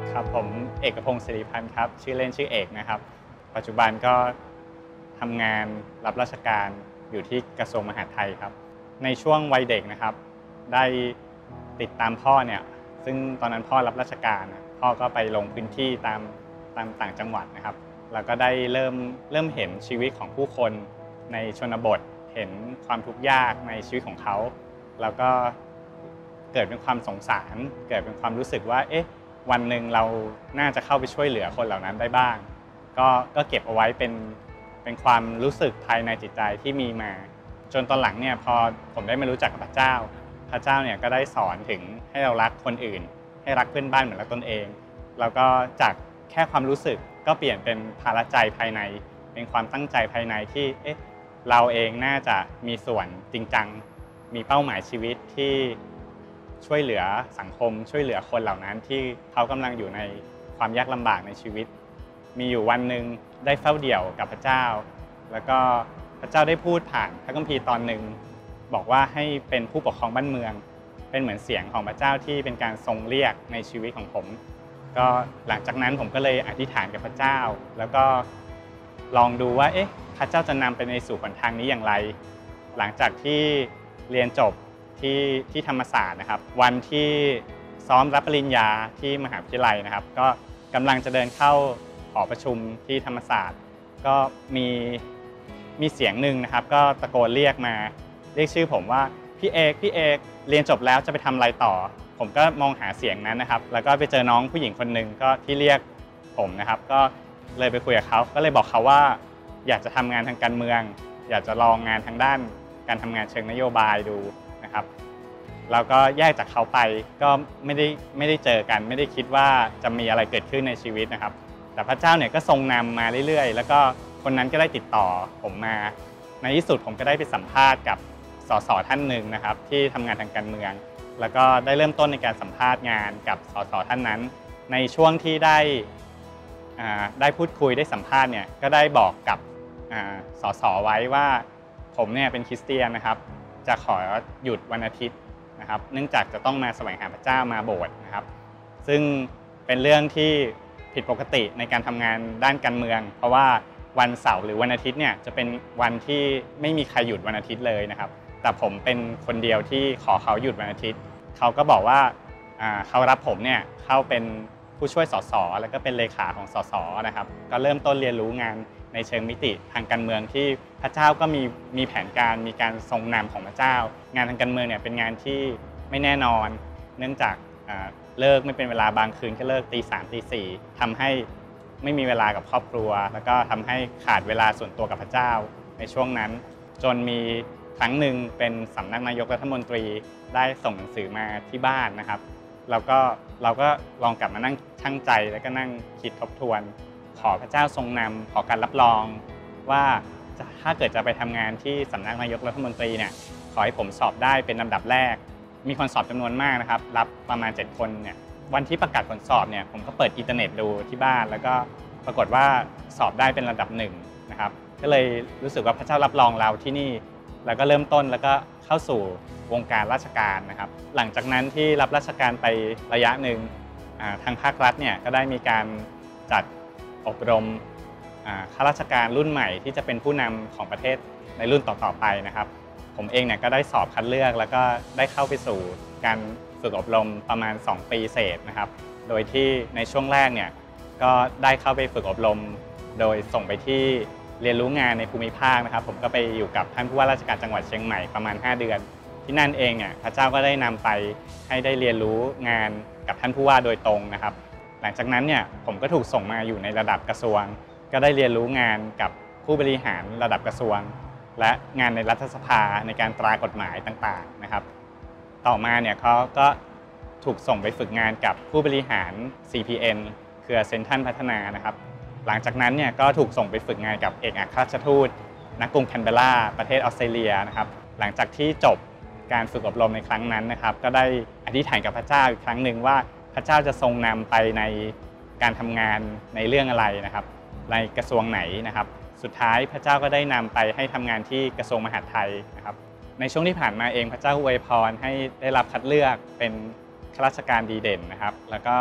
ครับผมเอกพงศ์ศิริพันธ์ครับชื่อเล่นชื่อเอกนะครับปัจจุบันก็ทำงานรับราชการอยู่ที่กระทรวงมหาดไทยครับในช่วงวัยเด็กนะครับได้ติดตามพ่อเนี่ยซึ่งตอนนั้นพ่อรับราชการพ่อก็ไปลงพื้นที่ตามต่างจังหวัดนะครับแล้วก็ได้เริ่มเห็นชีวิตของผู้คนในชนบทเห็นความทุกข์ยากในชีวิตของเขาแล้วก็เกิดเป็นความสงสารเกิดเป็นความรู้สึกว่าวันหนึ่งเราน่าจะเข้าไปช่วยเหลือคนเหล่านั้นได้บ้างก็เก็บเอาไว้เป็นความรู้สึกภายในจิตใจที่มีมาจนตอนหลังเนี่ยพอผมได้มารู้จักกับพระเจ้าเนี่ยก็ได้สอนถึงให้เรารักคนอื่นให้รักเพื่อนบ้านเหมือนรักตนเองแล้วก็จากแค่ความรู้สึกก็เปลี่ยนเป็นภาระใจภายในเป็นความตั้งใจภายในที่เราเองน่าจะมีส่วนจริงจังมีเป้าหมายชีวิตที่ช่วยเหลือสังคมช่วยเหลือคนเหล่านั้นที่เขากำลังอยู่ในความยากลำบากในชีวิตมีอยู่วันหนึ่งได้เฝ้าเดี่ยวกับพระเจ้าแล้วก็พระเจ้าได้พูดผ่านพระคัมภีร์ตอนหนึ่งบอกว่าให้เป็นผู้ปกครองบ้านเมืองเป็นเหมือนเสียงของพระเจ้าที่เป็นการทรงเรียกในชีวิตของผมก็หลังจากนั้นผมก็เลยอธิษฐานกับพระเจ้าแล้วก็ลองดูว่าพระเจ้าจะนำไปในสู่หนทางนี้อย่างไรหลังจากที่เรียนจบที่ธรรมศาสตร์นะครับวันที่ซ้อมรับปริญญาที่มหาวิทยาลัยนะครับก็กำลังจะเดินเข้าหอประชุมที่ธรรมศาสตร์ก็มีเสียงหนึ่งนะครับก็ตะโกนเรียกชื่อผมว่าพี่เอกเรียนจบแล้วจะไปทำอะไรต่อผมก็มองหาเสียงนั้นนะครับแล้วก็ไปเจอน้องผู้หญิงคนหนึ่งก็ที่เรียกผมนะครับก็เลยไปคุยกับเขาก็เลยบอกเขาว่าอยากจะทำงานทางการเมืองอยากจะลองงานทางด้านการทำงานเชิงนโยบายดูนะครับแล้วก็แยกจากเขาไปก็ไม่ได้เจอกันไม่ได้คิดว่าจะมีอะไรเกิดขึ้นในชีวิตนะครับแต่พระเจ้าเนี่ยก็ทรงนำมาเรื่อยๆแล้วก็คนนั้นก็ได้ติดต่อผมมาในที่สุดผมก็ได้ไปสัมภาษณ์กับสสท่านหนึ่งนะครับที่ทำงานทางการเมืองแล้วก็ได้เริ่มต้นในการสัมภาษณ์งานกับสสท่านนั้นในช่วงที่ได้พูดคุยได้สัมภาษณ์เนี่ยก็ได้บอกกับสสไว้ว่าผมเนี่ยเป็นคริสเตียนนะครับจะขอหยุดวันอาทิตย์นะครับเนื่องจากจะต้องมาแสวงหาพระเจ้ามาโบสถ์นะครับซึ่งเป็นเรื่องที่ผิดปกติในการทำงานด้านการเมืองเพราะว่าวันเสาร์หรือวันอาทิตย์เนี่ยจะเป็นวันที่ไม่มีใครหยุดวันอาทิตย์เลยนะครับแต่ผมเป็นคนเดียวที่ขอเขาหยุดวันอาทิตย์เขาก็บอกว่าเขารับผมเนี่ยเข้าเป็นผู้ช่วยสสแล้วก็เป็นเลขาของสสนะครับก็เริ่มต้นเรียนรู้งานในเชิงมิติทางการเมืองที่พระเจ้าก็มีแผนการมีการทรงนำของพระเจ้างานทางการเมืองเนี่ยเป็นงานที่ไม่แน่นอนเนื่องจากเลิกไม่เป็นเวลาบางคืนก็เลิกตี 3 ตี 4ทำให้ไม่มีเวลากับครอบครัวแล้วก็ทำให้ขาดเวลาส่วนตัวกับพระเจ้าในช่วงนั้นจนมีครั้งหนึ่งเป็นสำนักนายกรัฐมนตรีได้ส่งหนังสือมาที่บ้านนะครับเราก็ลองกลับมานั่งชั่งใจแล้วก็นั่งคิดทบทวนขอพระเจ้าทรงนำขอการรับรองว่าถ้าเกิดจะไปทำงานที่สำนักนายกรัฐมนตรีเนี่ยขอให้ผมสอบได้เป็นลำดับแรกมีคนสอบจำนวนมากนะครับรับประมาณ7คนเนี่ยวันที่ประกาศผลสอบเนี่ยผมก็เปิดอินเทอร์เน็ตดูที่บ้านแล้วก็ปรากฏว่าสอบได้เป็นระดับ1นะครับก็เลยรู้สึกว่าพระเจ้ารับรองเราที่นี่แล้วก็เริ่มต้นแล้วก็เข้าสู่วงการราชการนะครับหลังจากนั้นที่รับราชการไประยะหนึ่งทางภาครัฐเนี่ยก็ได้มีการจัดอบรมข้าราชการรุ่นใหม่ที่จะเป็นผู้นำของประเทศในรุ่นต่อๆไปนะครับผมเองเนี่ยก็ได้สอบคัดเลือกแล้วก็ได้เข้าไปสู่การฝึกอบรมประมาณ2 ปีเศษนะครับโดยที่ในช่วงแรกเนี่ยก็ได้เข้าไปฝึกอบรมโดยส่งไปที่เรียนรู้งานในภูมิภาคนะครับผมก็ไปอยู่กับท่านผู้ว่าราชการจังหวัดเชียงใหม่ประมาณ5 เดือนที่นั่นเองเนี่ยพระเจ้าก็ได้นำไปให้ได้เรียนรู้งานกับท่านผู้ว่าโดยตรงนะครับหลังจากนั้นเนี่ยผมก็ถูกส่งมาอยู่ในระดับกระทรวงก็ได้เรียนรู้งานกับผู้บริหารระดับกระทรวงและงานในรัฐสภาในการตรากฎหมายต่างๆนะครับต่อมาเนี่ยเขาก็ถูกส่งไปฝึกงานกับผู้บริหาร CPN เครือเซ็นทรัลพัฒนานะครับหลังจากนั้นเนี่ยก็ถูกส่งไปฝึกงานกับเอกอัครราชทูตณกรุงแคนเบอร์ราประเทศออสเตรเลียนะครับหลังจากที่จบการฝึกอบรมในครั้งนั้นนะครับก็ได้อธิษฐานกับพระเจ้าอีกครั้งหนึ่งว่าพระเจ้าจะทรงนำไปในการทำงานในเรื่องอะไรนะครับในกระทรวงไหนนะครับสุดท้ายพระเจ้าก็ได้นำไปให้ทำงานที่กระทรวงมหาดไทยนะครับในช่วงที่ผ่านมาเองพระเจ้าอวยพรให้ได้รับคัดเลือกเป็นข้าราชการดีเด่นนะครับแล้วก็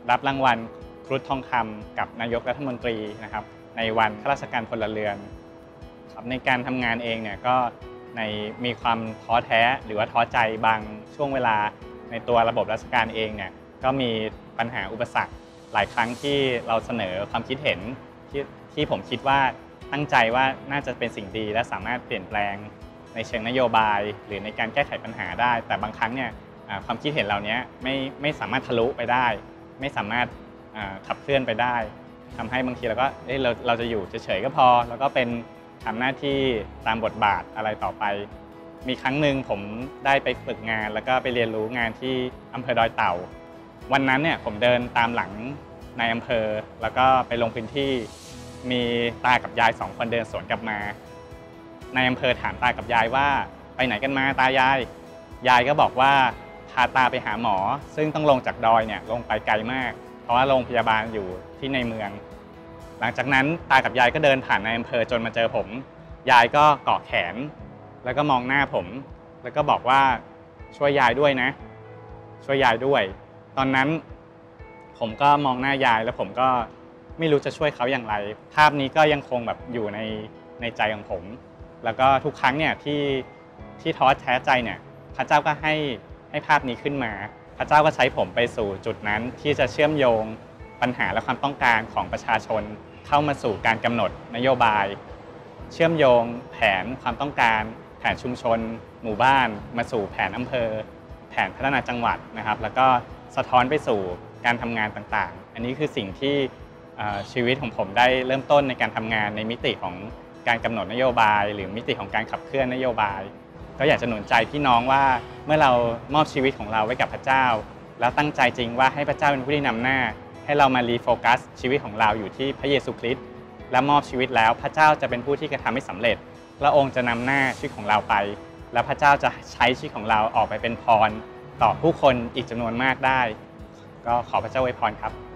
รับรางวัลครุฑทองคำกับนายกรัฐมนตรีนะครับในวันข้าราชการพลเรือนครับในการทำงานเองเนี่ยก็มีความท้อแท้หรือว่าท้อใจบางช่วงเวลาในตัวระบบราชการเองเนี่ยก็มีปัญหาอุปสรรคหลายครั้งที่เราเสนอความคิดเห็นที่ผมคิดว่าตั้งใจว่าน่าจะเป็นสิ่งดีและสามารถเปลี่ยนแปลงในเชิงนโยบายหรือในการแก้ไขปัญหาได้แต่บางครั้งเนี่ยความคิดเห็นเหล่านี้ไม่สามารถทะลุไปได้ไม่สามารถขับเคลื่อนไปได้ทำให้บางทีเราก็เราจะอยู่เฉยๆก็พอแล้วก็เป็นทำหน้าที่ตามบทบาทอะไรต่อไปมีครั้งหนึ่งผมได้ไปฝึกงานแล้วก็ไปเรียนรู้งานที่อำเภอดอยเต่าวันนั้นเนี่ยผมเดินตามหลังในอำเภอแล้วก็ไปลงพื้นที่มีตากับยาย2 คนเดินสวนกลับมาในอำเภอถามตากับยายว่าไปไหนกันมาตายายยายก็บอกว่าพาตาไปหาหมอซึ่งต้องลงจากดอยเนี่ยลงไปไกลมากเพราะว่าโรงพยาบาลอยู่ที่ในเมืองหลังจากนั้นตากับยายก็เดินผ่านในอำเภอจนมาเจอผมยายก็เกาะแขนแล้วก็มองหน้าผมแล้วก็บอกว่าช่วยยายด้วยนะช่วยยายด้วยตอนนั้นผมก็มองหน้ายายแล้วผมก็ไม่รู้จะช่วยเขาอย่างไรภาพนี้ก็ยังคงแบบอยู่ในใจของผมแล้วก็ทุกครั้งเนี่ยที่ท้อแท้ใจเนี่ยพระเจ้าก็ให้ภาพนี้ขึ้นมาพระเจ้าก็ใช้ผมไปสู่จุดนั้นที่จะเชื่อมโยงปัญหาและความต้องการของประชาชนเข้ามาสู่การกำหนดนโยบายเชื่อมโยงแผนความต้องการแผนชุมชนหมู่บ้านมาสู่แผนอำเภอแผนพัฒนาจังหวัดนะครับแล้วก็สะท้อนไปสู่การทำงานต่างๆอันนี้คือสิ่งที่ชีวิตของผมได้เริ่มต้นในการทำงานในมิติของการกำหนดนโยบายหรือมิติของการขับเคลื่อนนโยบายก็อยากจะหนุนใจพี่น้องว่าเมื่อเรามอบชีวิตของเราไว้กับพระเจ้าแล้วตั้งใจจริงว่าให้พระเจ้าเป็นผู้ที่นำหน้าให้เรามารีโฟกัสชีวิตของเราอยู่ที่พระเยซูคริสต์และมอบชีวิตแล้วพระเจ้าจะเป็นผู้ที่กระทำให้สำเร็จพระองค์จะนำหน้าชีวิตของเราไปและพระเจ้าจะใช้ชีวิตของเราออกไปเป็นพรต่อผู้คนอีกจำนวนมากได้ก็ขอพระเจ้าอวยพรครับ